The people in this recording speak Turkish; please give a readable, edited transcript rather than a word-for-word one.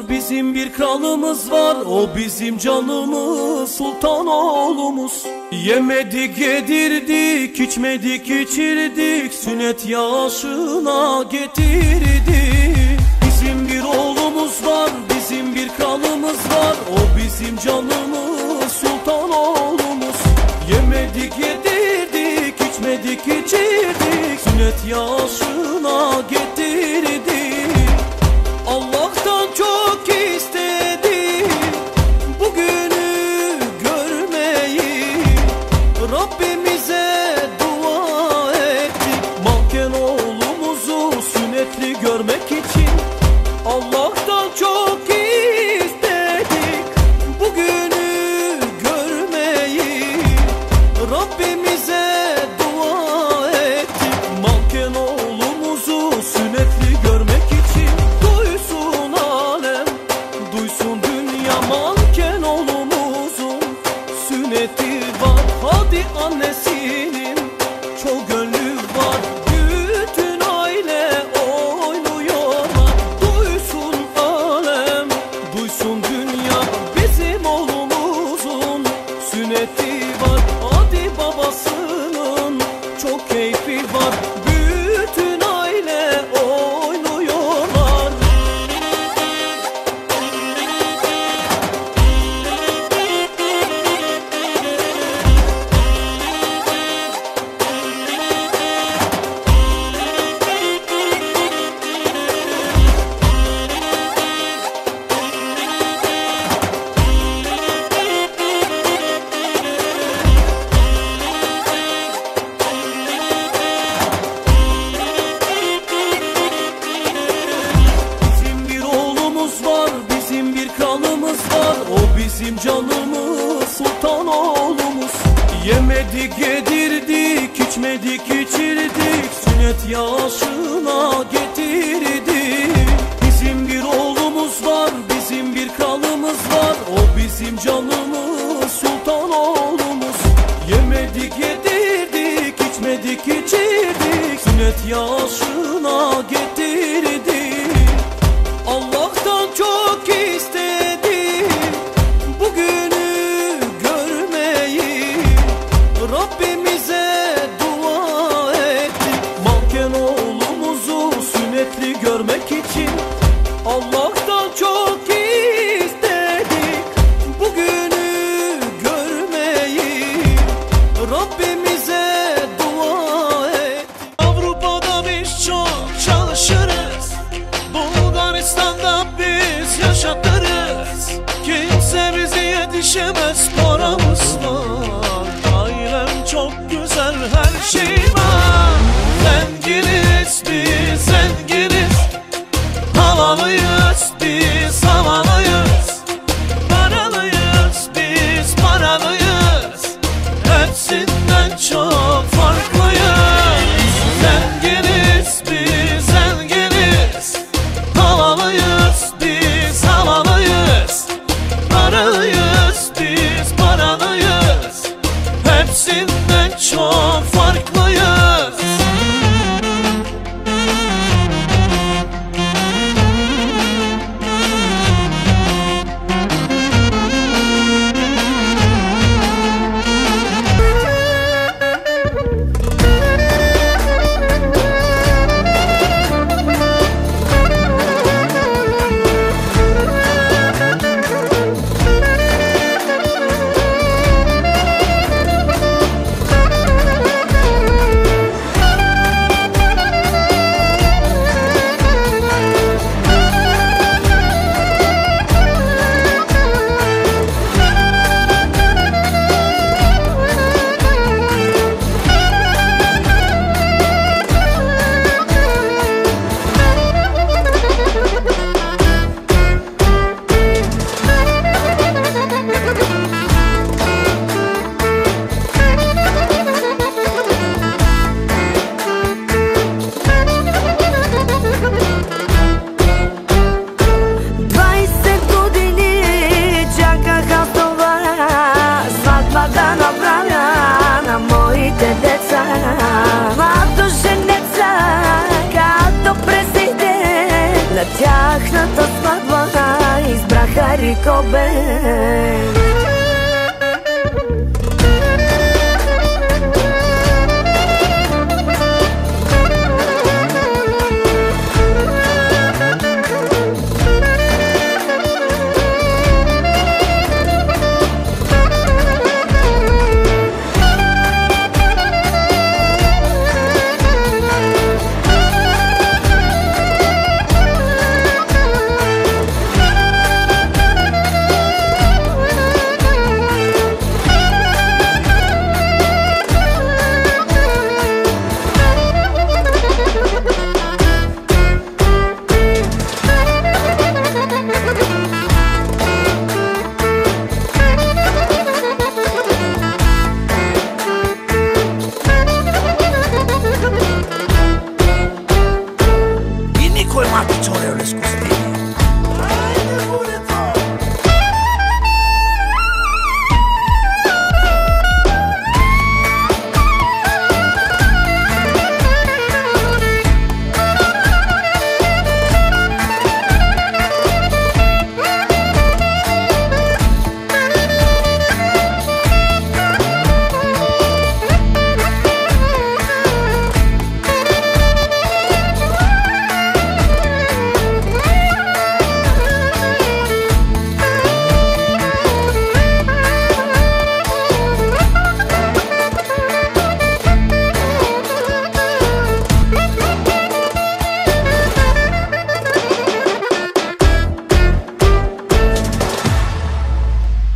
bizim bir kralımız var. O bizim canımız, sultan oğlumuz. Yemedik yedirdik, içmedik içirdik, sünnet yaşına getirdik. Bizim bir oğlumuz var, bizim bir kralımız var. O bizim canımız, sultan oğlumuz. Yemedik yedirdik, içmedik içirdik, sünnet yaşına getirdik. Allah'tan çok istedik bugünü görmeyi, Rabbimize dua ettik manken oğlumuzu sünnetli görmek için. Allah'tan çok istedik bugünü görmeyi, Rabbimize dua ettik manken oğlumuzu sünnetli görmek için. Duysun alem, duysun dünya, manken oğlumuzun sünneti var. Hadi annesinin çok gönlü var, bütün aile oynuyorlar. Duysun alem, duysun dünya, bizim oğlumuzun sünneti var. Hadi babasının çok keyfi var, bütün aile oynuyorlar. Bizim bir oğlumuz var, bizim bir kralımız var. O bizim canımız, sultan oğlumuz. Yemedik yedirdik, içmedik içirdik, sünnet yaşına getirdik. Bizim bir oğlumuz var, bizim bir kralımız var. O bizim canımız, sultan oğlumuz. Yemedik yedirdik, içmedik içirdik, sünnet yaşına getirdik. Allah'tan çok istedik bugünü görmeyi, Rabbimize dua ettik manken oğlumuzu sünnetli görmek için. Allah'tan çok istedik bugünü görmeyi, Rabbimize dua ettik. Avrupa'da biz çok çalışırız, Bulgaristan'da biz yaşatırız. Kimse bizi yetişemez, paramız var, ailem çok güzel, her şey var. Zenginiz biz zenginiz, havalıyız biz havalıyız, paralıyız biz paralıyız, hepsinden çok farklıyız. Zenginiz biz zenginiz, havalıyız biz havalıyız, paralıyız biz paralıyız, hepsinden çok farklıyız. тяхната сватба sobe